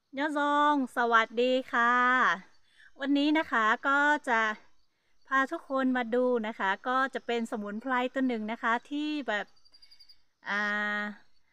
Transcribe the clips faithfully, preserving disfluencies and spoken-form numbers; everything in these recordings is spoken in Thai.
ยอซองสวัสดีค่ะวันนี้นะคะก็จะพาทุกคนมาดูนะคะก็จะเป็นสมุนไพรตัวหนึ่งนะคะที่แบบอ่า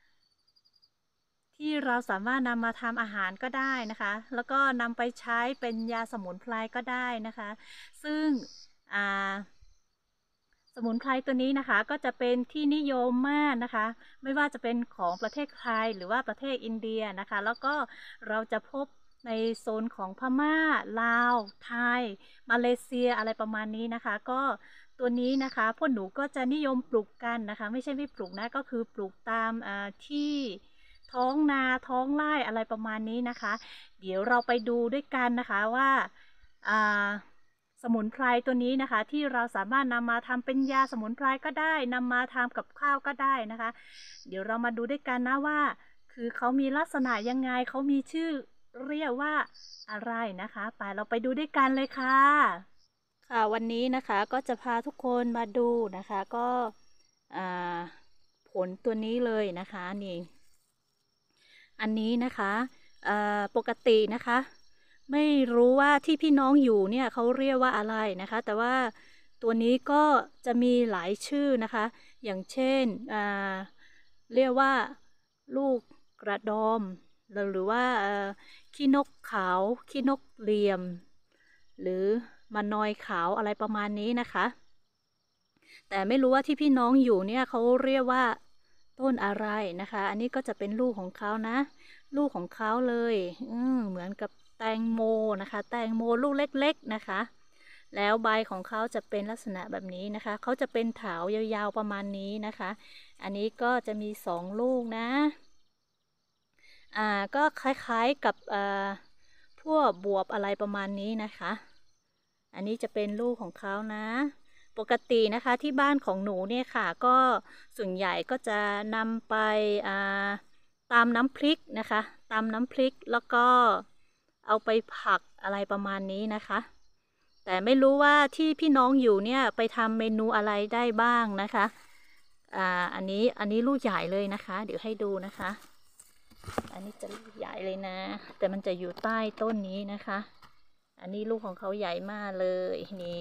ที่เราสามารถนำมาทำอาหารก็ได้นะคะแล้วก็นำไปใช้เป็นยาสมุนไพรก็ได้นะคะซึ่งอ่า สมุนไพรตัวนี้นะคะก็จะเป็นที่นิยมมากนะคะไม่ว่าจะเป็นของประเทศไทยหรือว่าประเทศอินเดียนะคะแล้วก็เราจะพบในโซนของพม่าลาวไทยมาเลเซียอะไรประมาณนี้นะคะก็ตัวนี้นะคะพวกหนูก็จะนิยมปลูกกันนะคะไม่ใช่ไม่ปลูกนะก็คือปลูกตามที่ท้องนาท้องไร่อะไรประมาณนี้นะคะเดี๋ยวเราไปดูด้วยกันนะคะว่าอ่า สมุนไพรตัวนี้นะคะที่เราสามารถนำมาทำเป็นยาสมุนไพรก็ได้นำมาทำกับข้าวก็ได้นะคะเดี๋ยวเรามาดูด้วยกันนะว่าคือเขามีลักษณะยังไงเขามีชื่อเรียกว่าอะไรนะคะไปเราไปดูด้วยกันเลยค่ะค่ะวันนี้นะคะก็จะพาทุกคนมาดูนะคะก็ผลตัวนี้เลยนะคะนี่อันนี้นะคะปกตินะคะไม่รู้ว่าที่พี่น้องอยู่เนี่ยเขาเรียกว่าอะไรนะคะแต่ว่าตัวนี้ก็จะมีหลายชื่อนะคะอย่างเช่นเรียกว่าลูกกระดอมหรือว่าขี้นกขาวขี้นกเหลี่ยมหรือมานอยขาวอะไรประมาณนี้นะคะแต่ไม่รู้ว่าที่พี่น้องอยู่เนี่ยเขาเรียกว่าต้นอะไรนะคะอันนี้ก็จะเป็นลูกของเขานะลูกของเขาเลยอืมเหมือนกับแตงโมนะคะแตงโมลูกเล็กๆนะคะแล้วใบของเขาจะเป็นลักษณะแบบนี้นะคะเขาจะเป็นเถายาวๆประมาณนี้นะคะอันนี้ก็จะมีสองลูกนะอ่าก็คล้ายๆกับอ่าพวกบวบอะไรประมาณนี้นะคะอันนี้จะเป็นลูกของเขานะปกตินะคะที่บ้านของหนูเนี่ยค่ะก็ส่วนใหญ่ก็จะนำไปตามน้ำพริกนะคะตามน้ำพริกแล้วก็เอาไปผักอะไรประมาณนี้นะคะแต่ไม่รู้ว่าที่พี่น้องอยู่เนี่ยไปทำเมนูอะไรได้บ้างนะคะอ่าอันนี้อันนี้ลูกใหญ่เลยนะคะเดี๋ยวให้ดูนะคะอันนี้จะลูกใหญ่เลยนะแต่มันจะอยู่ใต้ต้นนี้นะคะอันนี้ลูกของเขาใหญ่มากเลยนี่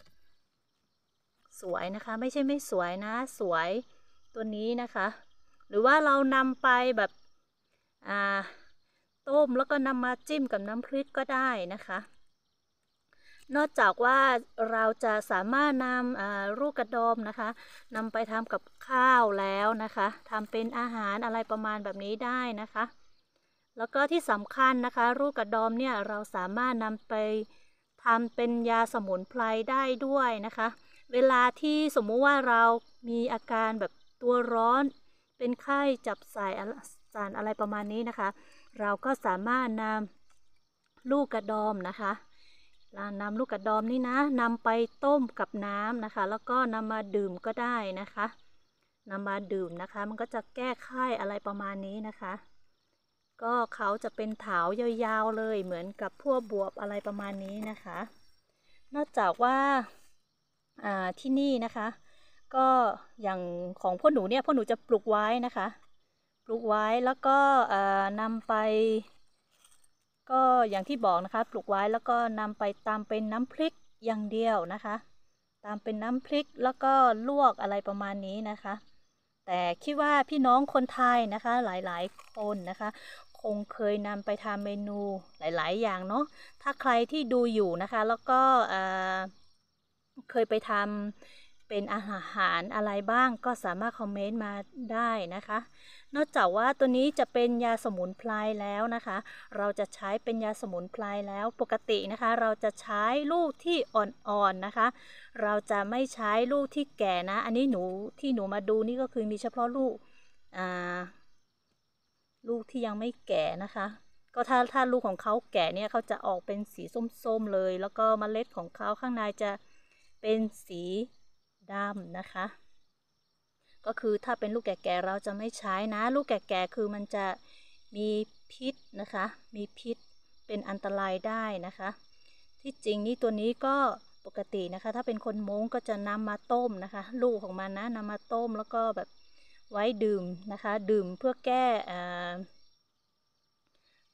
สวยนะคะไม่ใช่ไม่สวยนะสวยตัวนี้นะคะหรือว่าเรานำไปแบบอ่าต้มแล้วก็นำมาจิ้มกับน้ำพริกก็ได้นะคะนอกจากว่าเราจะสามารถนำลูกกระดอมนะคะนำไปทำกับข้าวแล้วนะคะทำเป็นอาหารอะไรประมาณแบบนี้ได้นะคะแล้วก็ที่สำคัญนะคะลูกกระดอมเนี่ยเราสามารถนำไปทำเป็นยาสมุนไพรได้ด้วยนะคะเวลาที่สมมุติว่าเรามีอาการแบบตัวร้อนเป็นไข้จับสายสารอะไรประมาณนี้นะคะเราก็สามารถนำลูกกระดอมนะคะนำลูกกระดอมนี่นะนำไปต้มกับน้ำนะคะแล้วก็นำมาดื่มก็ได้นะคะนำมาดื่มนะคะมันก็จะแก้ไข้อะไรประมาณนี้นะคะก็เขาจะเป็นเถายาวๆเลยเหมือนกับพวกบวบอะไรประมาณนี้นะคะนอกจากว่าที่นี่นะคะก็อย่างของพวกหนูเนี่ยพวกหนูจะปลูกไว้นะคะปลูกไว้แล้วก็นำไปก็อย่างที่บอกนะคะปลูกไว้แล้วก็นำไปตามเป็นน้ำพริกอย่างเดียวนะคะตามเป็นน้ำพริกแล้วก็ลวกอะไรประมาณนี้นะคะแต่คิดว่าพี่น้องคนไทยนะคะหลายๆคนนะคะคงเคยนำไปทำเมนูหลายๆอย่างเนาะถ้าใครที่ดูอยู่นะคะแล้วก็เคยไปทำเป็นอาหารอะไรบ้างก็สามารถคอมเมนต์มาได้นะคะนอกจากว่าตัวนี้จะเป็นยาสมุนไพรแล้วนะคะเราจะใช้เป็นยาสมุนไพรแล้วปกตินะคะเราจะใช้ลูกที่อ่อนๆนะคะเราจะไม่ใช้ลูกที่แก่นะอันนี้หนูที่หนูมาดูนี่ก็คือมีเฉพาะลูกอ่าลูกที่ยังไม่แก่นะคะก็ถ้าถ้าลูกของเขาแก่เนี่ยเขาจะออกเป็นสีส้มๆเลยแล้วก็เมล็ดของเขาข้างในจะเป็นสีดำนะคะก็คือถ้าเป็นลูกแก่ๆเราจะไม่ใช้นะลูกแก่ๆคือมันจะมีพิษนะคะมีพิษเป็นอันตรายได้นะคะที่จริงนี่ตัวนี้ก็ปกตินะคะถ้าเป็นคนม้งก็จะนำมาต้มนะคะลูกของมันนะนำมาต้มแล้วก็แบบไว้ดื่มนะคะดื่มเพื่อแก้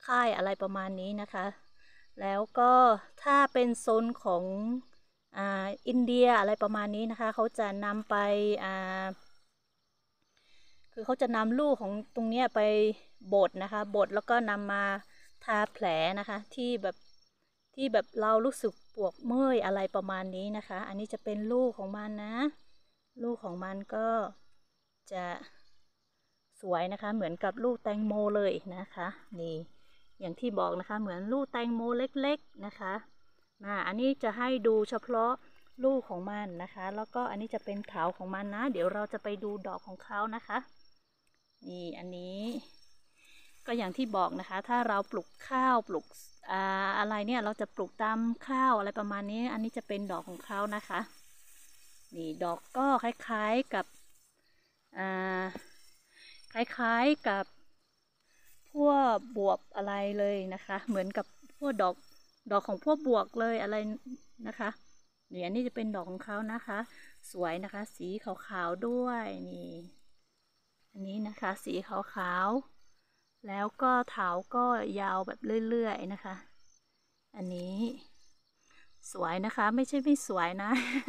ค่ายอะไรประมาณนี้นะคะ แล้วก็ถ้าเป็นโซนของอ่าอินเดียอะไรประมาณนี้นะคะเขาจะนำไปอ่าคือเขาจะนำลูกของตรงเนี้ยไปบดนะคะบดแล้วก็นำมาทาแผลนะคะที่แบบที่แบบเรารู้สึกปวดเมื่อยอะไรประมาณนี้นะคะอันนี้จะเป็นลูกของมันนะลูกของมันก็จะสวยนะคะเหมือนกับลูกแตงโมเลยนะคะนี่อย่างที่บอกนะคะเหมือนลูกแตงโมเล็กๆนะคะนะอันนี้จะให้ดูเฉพาะลูกของมันนะคะแล้วก็อันนี้จะเป็นเถาของมันนะเดี๋ยวเราจะไปดูดอกของเขานะคะนี่อันนี้ก็อย่างที่บอกนะคะถ้าเราปลูกข้าวปลูกอ่าอะไรเนี่ยเราจะปลูกตามข้าวอะไรประมาณนี้อันนี้จะเป็นดอกของเขานะคะนี่ดอกก็คล้ายๆกับอ่าคล้ายๆกับพวกบวบอะไรเลยนะคะเหมือนกับพวกดอกดอกของพวกบวกเลยอะไรนะคะนี่อันนี้จะเป็นดอกของเขานะคะสวยนะคะสีขาวๆด้วยนี่อันนี้นะคะสีขาวๆแล้วก็เถาก็ยาวแบบเรื่อยๆนะคะอันนี้สวยนะคะไม่ใช่ไม่สวยนะ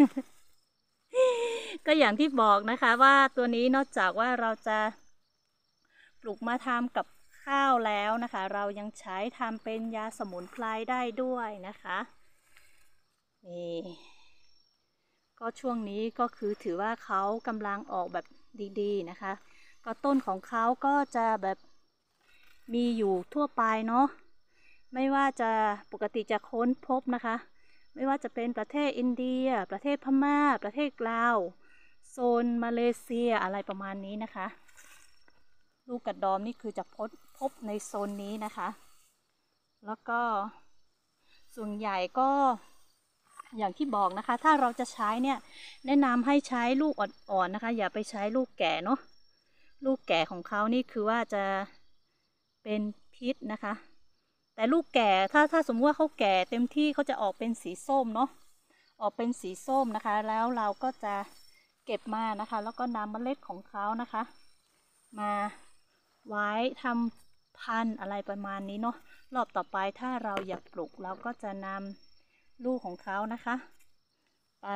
ก็อย่างที่บอกนะคะว่าตัวนี้นอกจากว่าเราจะปลูกมาทำกับข้าวแล้วนะคะเรายังใช้ทำเป็นยาสมุนไพรได้ด้วยนะคะนี่ก็ช่วงนี้ก็คือถือว่าเขากำลังออกแบบดีๆนะคะก็ต้นของเขาก็จะแบบมีอยู่ทั่วไปเนาะไม่ว่าจะปกติจะค้นพบนะคะไม่ว่าจะเป็นประเทศอินเดียประเทศพม่าประเทศลาวโซนมาเลเซียอะไรประมาณนี้นะคะลูกกระดอมนี่คือจะพบพบในโซนนี้นะคะแล้วก็ส่วนใหญ่ก็อย่างที่บอกนะคะถ้าเราจะใช้เนี่ยแนะนำให้ใช้ลูกอ่อนๆนะคะอย่าไปใช้ลูกแก่เนาะลูกแก่ของเขานี่คือว่าจะเป็นพิษนะคะแต่ลูกแก่ถ้าถ้าสมมติว่าเขาแก่เต็มที่เขาจะออกเป็นสีส้มเนาะออกเป็นสีส้มนะคะแล้วเราก็จะเก็บมานะคะแล้วก็นำเมล็ดของเขานะคะมาไว้ทำพันธุ์อะไรประมาณนี้เนาะรอบต่อไปถ้าเราอยากปลูกเราก็จะนำลูกของเขานะคะไป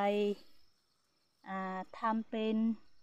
ทำเป็น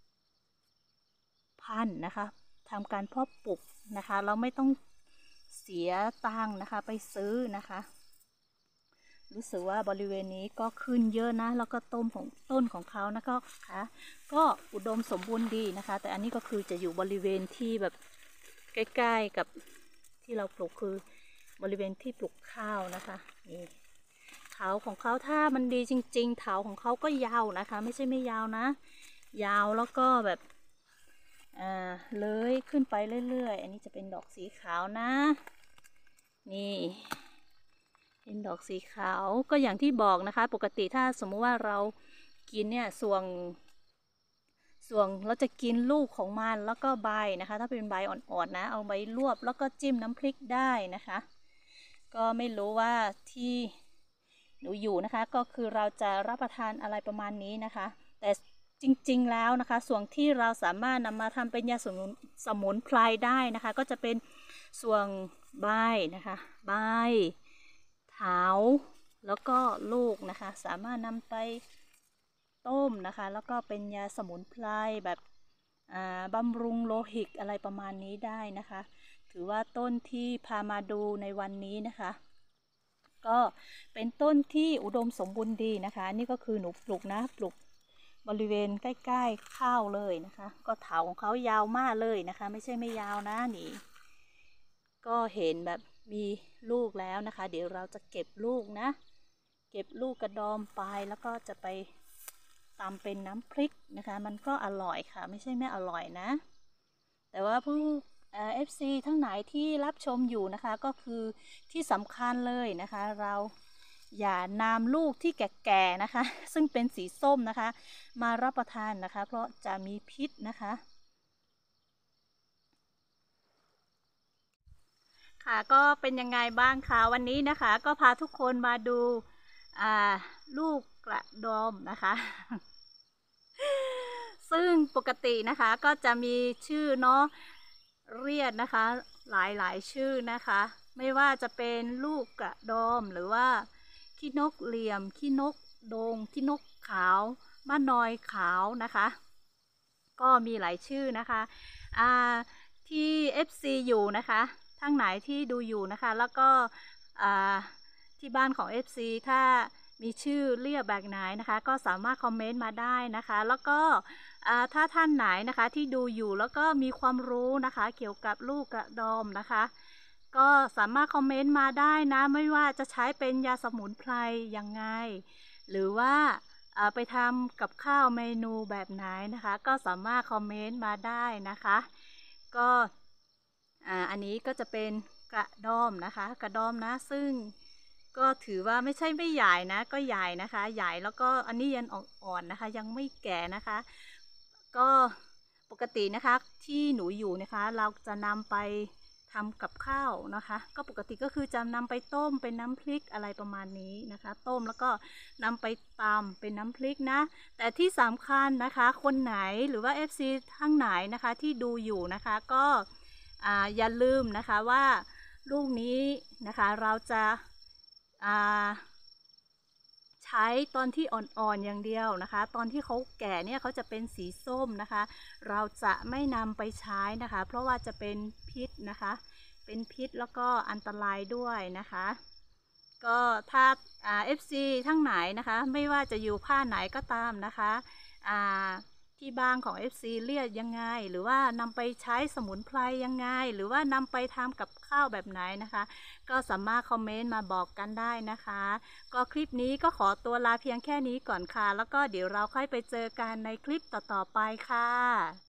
พันธุ์นะคะทำการเพาะปลูกนะคะเราไม่ต้องเสียตังค์นะคะไปซื้อนะคะรู้สึกว่าบริเวณนี้ก็ขึ้นเยอะนะแล้วก็ต้นของต้นของเขานะก็ค่ะก็อุดมสมบูรณ์ดีนะคะแต่อันนี้ก็คือจะอยู่บริเวณที่แบบใกล้ๆกับที่เราปลูกคือบริเวณที่ปลูกข้าวนะคะนี่เถาของเขาถ้ามันดีจริงๆเถาของเขาก็ยาวนะคะไม่ใช่ไม่ยาวนะยาวแล้วก็แบบอ่าเลยขึ้นไปเรื่อยๆอันนี้จะเป็นดอกสีขาวนะนี่เป็นดอกสีขาวก็อย่างที่บอกนะคะปกติถ้าสมมติว่าเรากินเนี่ยส่วนส่วนเราจะกินลูกของมันแล้วก็ใบนะคะถ้าเป็นใบอ่อนๆนะเอาใบลวกแล้วก็จิ้มน้ำพริกได้นะคะก็ไม่รู้ว่าที่หนูอยู่นะคะก็คือเราจะรับประทานอะไรประมาณนี้นะคะแต่จริงๆแล้วนะคะส่วนที่เราสามารถนำมาทำเป็นยาสมุนสมุนไพรได้นะคะก็จะเป็นส่วนใบนะคะใบเถาแล้วก็ลูกนะคะสามารถนำไปต้มนะคะแล้วก็เป็นยาสมุนไพรแบบบำรุงโลหิตอะไรประมาณนี้ได้นะคะถือว่าต้นที่พามาดูในวันนี้นะคะก็เป็นต้นที่อุดมสมบูรณ์ดีนะคะนี่ก็คือหนูปลูกนะปลูกบริเวณใกล้ๆข้าวเลยนะคะก็เถาของเขายาวมากเลยนะคะไม่ใช่ไม่ยาวนะนี่ก็เห็นแบบมีลูกแล้วนะคะเดี๋ยวเราจะเก็บลูกนะเก็บลูกกระดอมไปแล้วก็จะไปตำเป็นน้ำพริกนะคะมันก็อร่อยค่ะไม่ใช่ไม่อร่อยนะแต่ว่าผู้เอฟซีทั้งหลายที่รับชมอยู่นะคะก็คือที่สำคัญเลยนะคะเราอย่านำลูกที่แก่ๆนะคะซึ่งเป็นสีส้มนะคะมารับประทานนะคะเพราะจะมีพิษนะคะค่ะก็เป็นยังไงบ้างคะวันนี้นะคะก็พาทุกคนมาดูลูกกระดอมนะคะซึ่งปกตินะคะก็จะมีชื่อเนาะเรียกนะคะหลายๆชื่อนะคะไม่ว่าจะเป็นลูกกระดอมหรือว่าขี้นกเหลี่ยมขี้นกโดงขี้นกขาวมะนอยขาวนะคะก็มีหลายชื่อนะคะอ่าที่ เอฟ ซี อยู่นะคะทั้งไหนที่ดูอยู่นะคะแล้วก็อ่าที่บ้านของ เอฟ ซี ถ้ามีชื่อเรียกแบบไหนนะคะก็สามารถคอมเมนต์มาได้นะคะแล้วก็ถ้าท่านไหนนะคะที่ดูอยู่แล้วก็มีความรู้นะคะเกี่ยวกับลูกกระดอมนะคะก็สามารถคอมเมนต์มาได้นะไม่ว่าจะใช้เป็นยาสมุนไพรยังไงหรือว่าไปทำกับข้าวเมนูแบบไหนนะคะก็สามารถคอมเมนต์มาได้นะคะก็อันนี้ก็จะเป็นกระดอมนะคะกระดอมนะซึ่งก็ถือว่าไม่ใช่ไม่ใหญ่นะก็ใหญ่นะคะใหญ่แล้วก็อันนี้ยังอ่อนๆนะคะยังไม่แก่นะคะก็ปกตินะคะที่หนูอยู่นะคะเราจะนำไปทำกับข้าวนะคะก็ปกติก็คือจะนำไปต้มเป็นน้ำพริกอะไรประมาณนี้นะคะต้มแล้วก็นำไปตำเป็นน้ำพริกนะแต่ที่สำคัญนะคะคนไหนหรือว่า เอฟ ซี ทั้งไหนนะคะที่ดูอยู่นะคะก็อย่าลืมนะคะว่าลูกนี้นะคะเราจะใช้ตอนที่อ่อนๆอย่างเดียวนะคะตอนที่เขาแก่เนี่ยเขาจะเป็นสีส้มนะคะเราจะไม่นำไปใช้นะคะเพราะว่าจะเป็นพิษนะคะเป็นพิษแล้วก็อันตรายด้วยนะคะก็ถ้า เอฟ ซี ทั้งไหนนะคะไม่ว่าจะอยู่ภาคไหนก็ตามนะคะที่บ้านของ เอฟ ซี เรียกยังไงหรือว่านำไปใช้สมุนไพรยังไงหรือว่านำไปทำกับข้าวแบบไหนนะคะก็สามารถคอมเมนต์มาบอกกันได้นะคะก็คลิปนี้ก็ขอตัวลาเพียงแค่นี้ก่อนค่ะแล้วก็เดี๋ยวเราค่อยไปเจอกันในคลิปต่อๆไปค่ะ